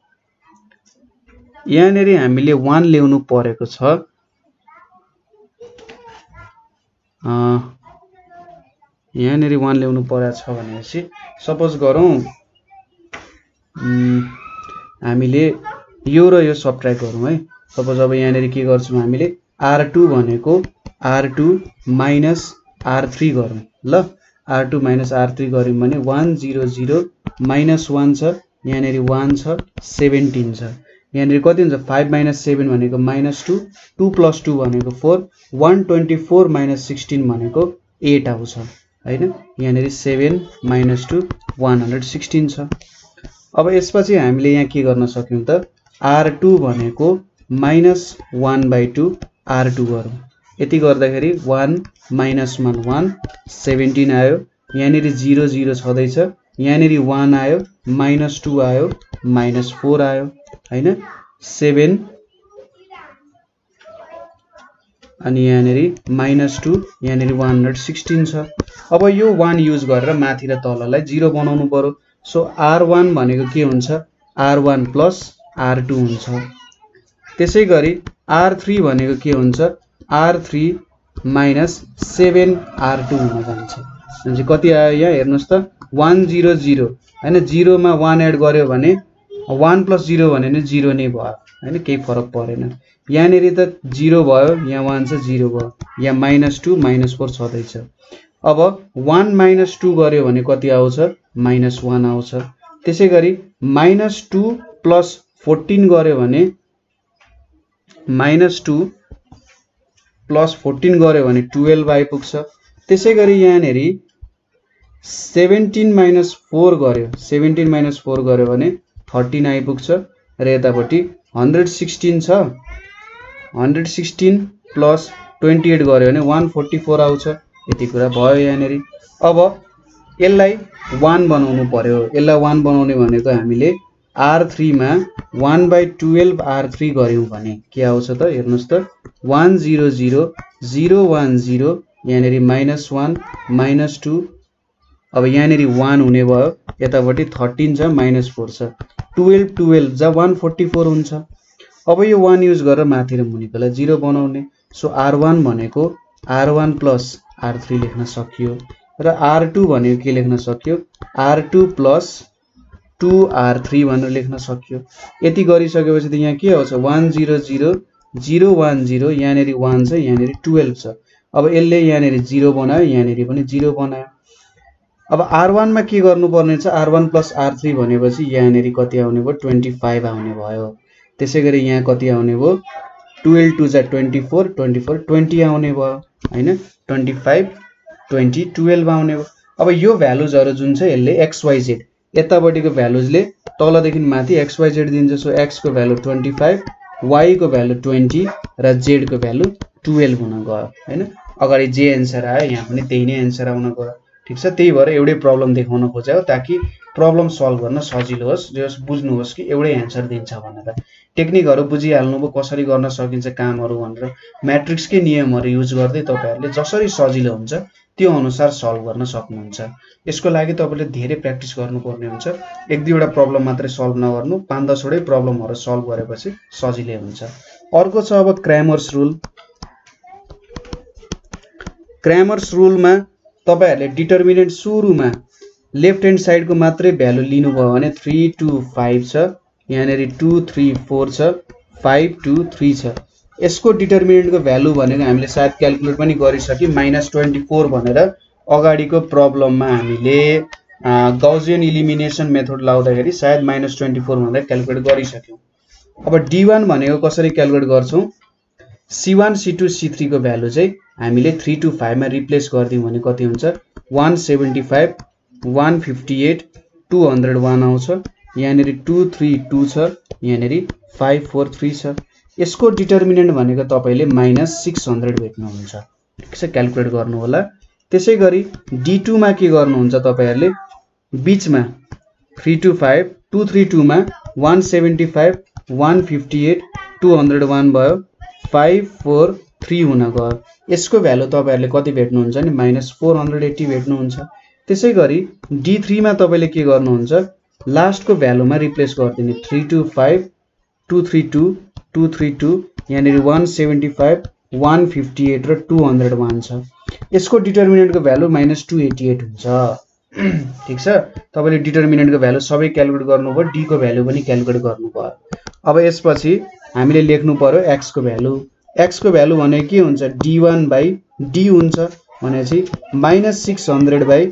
Speaker 1: यहाँनेरि हामीले वान ल्याउनु परेको छ अ यहाँनेरि वान ल्याउनु परेको छ भनेपछि सपोज गरौँ हामीले यो र यो सबट्र्याक्ट गरौँ है सपोज अब यहाँनेरि के गर्छौं हामीले आर टू भनेको R two minus R three गरौँ ल R two minus R three गर्यौं भने one zero zero minus one छ यहाँनेरि वान छ सेभेन्टिन छ यहाँनेरि कति हुन्छ फाइभ माइनस सेभेन भनेको minus two two plus two भनेको four one twenty four minus sixteen भनेको एट आउँछ हैन यहाँनेरि seven minus two one hundred sixteen छ अब यसपछि हामीले यहाँ के गर्न सक्यौं त आर टू भनेको minus one by two R two गरौँ यति गर्दाखेरि one minus one one seventeen आयो यहाँनेरि जिरो जिरो छँदैछ यहाँनेरि वान आयो माइनस टू आयो माइनस फोर आयो हैन सेभेन अनि यहाँनेरि माइनस टू यहाँनेरि वान हन्ड्रेड सिक्सटिन छ अब यो वान युज गरेर माथि र तललाई जिरो बनाउनु पर्यो सो आर वान भनेको के हुन्छ R one plus R two हुन्छ त्यसैगरी आर थ्री भनेको के हुन्छ R three minus seven R two हुन जान्छ भनेपछि कति आयो यहाँ हेर्नुस् त वान जिरो जिरो हैन जिरो मा वान एड गर्यो भने वान प्लस जिरो भने नि जिरो नै भयो हैन केही फरक परेन यहाँनेरि त जिरो भयो यहाँ वान छ जिरो भयो यहाँ माइनस टू माइनस फोर छँदैछ अब वान माइनस टू गर्यो भने कति आउँछ माइनस वान आउँछ त्यसैगरी माइनस टू प्लस फोर्टिन गर्यो भने माइनस टू प्लस फोर्टिन गर्यो भने टुवेल्भ आइपुग्छ त्यसैगरी यहाँनेरि सेभेन्टिन माइनस फोर गर्यो सेभेन्टिन माइनस फोर गर्यो भने थर्टिन आइपुग्छ र यतापट्टि हन्ड्रेड सिक्सटिन छ hundred sixteen plus twenty eight गर्यो भने वान फोर्टी फोर आउँछ यति कुरा भयो यहाँनेरि अब यसलाई वान बनाउनु पर्यो यसलाई वान बनाउने भनेको हामीले आर थ्री मा one by twelve R three गर्यौं भने के आउँछ त हेर्नुस् त one zero zero zero one zero यहाँनेरि माइनस वान माइनस टू अब यहाँनेरि वान हुने भयो यतापट्टि थर्टिन छ माइनस फोर छ टुवेल्भ टुवेल्भ जा वान फोर्टी फोर हुन्छ अब यो वान युज गरेर माथि र मुनिकोलाई जिरो बनाउने सो आर वान भनेको R one plus R three लेख्न सकियो र आर टू भनेको के लेख्न सक्यो R two plus two R three भनेर लेख्न सक्यो यति गरिसकेपछि त यहाँ के आउँछ one zero zero zero one zero यहाँनेरि वान छ यहाँनेरि टुवेल्भ छ अब यसले यहाँनेरि जिरो बनायो यहाँनेरि पनि जिरो बनायो अब आर वान मा के गर्नुपर्ने छ R one plus R three भनेपछि यहाँनेरि कति आउने भयो ट्वेन्टी फाइभ आउने भयो त्यसैगरी यहाँ कति आउने भयो टुवेल्भ टू जा twenty four twenty four twenty आउने भयो हैन ट्वेन्टी फाइभ ट्वेन्टी टुवेल्भ आउने भयो अब यो भ्यालुजहरु जुन छ यसले एक्स वाइ जेड यतापट्टिको भ्यालुजले तलदेखि माथि एक्स वाइ जेड दिन्छ सो एक्स को भ्यालु ट्वेन्टी फाइभ वाइ को भ्यालु ट्वेन्टी र जेड को भ्यालु टुवेल्भ हुन गयो हैन अगाडि जे एन्सर आयो यहाँ पनि त्यही नै एन्सर आउन गयो ठीक छ। त्यही भएर एउटै प्रब्लम देखाउन खोजेको हो ताकि प्रब्लम सल्भ गर्न सजिलो होस्, जस बुझ्नुहोस् कि एउटै एन्सर दिन्छ भनेर। टेक्निकहरू बुझिहाल्नुभयो कसरी गर्न सकिन्छ कामहरू भनेर। म्याट्रिक्सकै नियमहरू युज गर्दै तपाईहरुले जसरी सजिलो हुन्छ त्यो अनुसार सल्भ गर्न सक्नुहुन्छ। यसको लागि तपाईले धेरै प्र्याक्टिस गर्नुपर्ने हुन्छ। एक दुईवटा प्रब्लम मात्रै सल्भ नगर्नु, पाँच दस वटै प्रब्लमहरू सल्भ गरेपछि सजिलै हुन्छ। अर्को छ अब क्रैमर्स रुल। क्रैमर्स रुलमा तपाईहरुले डिटर्मिनेन्ट सुरुमा लेफ्ट ह्यान्ड साइडको मात्रै भ्यालु लिनुभयो भने थ्री टू फाइभ छ, यहाँनेरि टू थ्री फोर छ, फाइभ टू थ्री छ। यसको डिटर्मिनेन्टको भ्यालु भनेको हामीले सायद क्याल्कुलेट पनि गरिसक्यौं, माइनस ट्वेन्टी फोर भनेर अगाडिको प्रब्लममा हामीले गौसियन इलिमिनेसन मेथड लाउँदाखेरि सायद माइनस ट्वेन्टी फोर भनेर क्याल्कुलेट गरिसक्यौं। अब डी वान भनेको कसरी क्याल्कुलेट गर्छौं? C one C two C three को भ्यालु चाहिँ हामीले थ्री टू फाइभ मा रिप्लेस गरिदियौं भने कति हुन्छ? One seventy five, one fifty eight, two hundred one आउँछ, यहाँनेरि टू थ्री टू छ, यहाँनेरि फाइभ फोर थ्री छ। यसको डिटर्मिनेन्ट भनेको तपाईले माइनस सिक्स हन्ड्रेड भेट्नुहुन्छ। ठीक छ, क्याल्कुलेट गर्नु होला। त्यसै गरी डी टू मा के गर्नुहुन्छ तपाईहरुले? बीचमा three two five, two three two मा one seventy five, one fifty eight, two hundred one भयो, फाइभ फोर थ्री हुन गयो। यसको भ्यालु तपाईहरुले कति भेट्नुहुन्छ नि? माइनस फोर हन्ड्रेड एट्टी भेट्नुहुन्छ। त्यसै गरी डी थ्री मा तपाईले के गर्नुहुन्छ? लास्टको भ्यालुमा रिप्लेस गर्दिने three two five, two three two, two three two, यहाँनेरि one seventy five, one fifty eight र टू हन्ड्रेड वन छ। यसको डिटर्मिनेन्टको value minus two eighty eight हुन्छ। ठीक छ, तपाईले डिटर्मिनेन्टको भ्यालु सबै क्याल्कुलेट गर्नुभयो, डी को भ्यालु पनि क्याल्कुलेट गर्नुभयो। अब यसपछि हामीले लेख्नु पर्यो एक्स को भ्यालु। एक्स को भ्यालु भने के हुन्छ? डी वन बाई डी हुन्छ भनेपछि minus six hundred by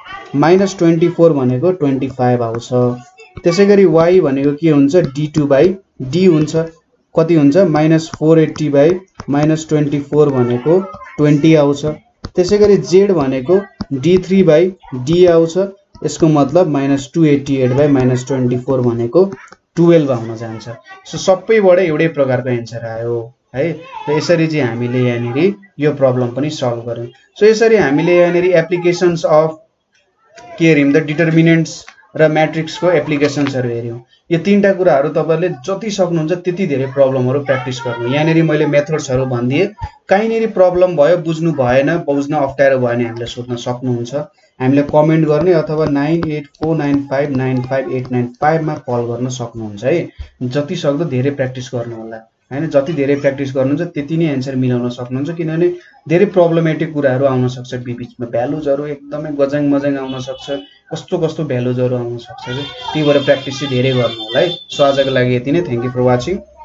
Speaker 1: minus twenty four भनेको ट्वेन्टी फाइभ आउँछ। त्यसै गरी वाई भनेको के हुन्छ? डी टू बाई डी हुन्छ, कति हुन्छ? Minus four eighty by minus twenty four भनेको ट्वेन्टी आउँछ। त्यसै गरी जेड भनेको डी थ्री बाई डी आउँछ, यसको मतलब minus two eighty eight by minus twenty four भनेको टुवेल्भ आउन जान्छ। सो सबैबाट एउटै प्रकारको एन्सर आयो है। र यसरी चाहिँ हामीले यहाँनिर यो प्रब्लम पनि सल्भ गर्यौं। सो यसरी हामीले यहाँनिर एप्लिकेशन्स अफ के हेर्यौं त डिटर्मिनेन्ट्स र म्याट्रिक्सको एप्लिकेशन्सहरु हेर्यौं। यो तीनटा कुराहरु तपाईहरुले जति सक्नुहुन्छ त्यति धेरै प्रब्लमहरु प्र्याक्टिस गर्नु। यहाँनिर मैले मेथड्सहरु भनिदिए, कहीँनिर प्रब्लम भयो बुझ्नु भएन, बुझ्न अप्ठ्यारो भयो भने हामीले सोध्न सक्नुहुन्छ। हामीले कमेन्ट गर्ने अथवा nine eight four nine five nine five eight nine five मा कल गर्न सक्नुहुन्छ है। जति सक्दो धेरै प्र्याक्टिस गर्नु होला हैन। जति धेरै प्र्याक्टिस गर्नुहुन्छ त्यति नै एन्सर मिलाउन सक्नुहुन्छ, किनभने धेरै प्रब्लमेटिक कुराहरु आउन सक्छ बीचमा। भ्यालुजहरु एकदमै गजङ मजङ आउन सक्छ, कस्तो कस्तो भ्यालुजहरु आउन सक्छ। त्यही भएर प्र्याक्टिस चाहिँ धेरै गर्नु होला है। सो आजको लागि यति नै। Thank you for watching.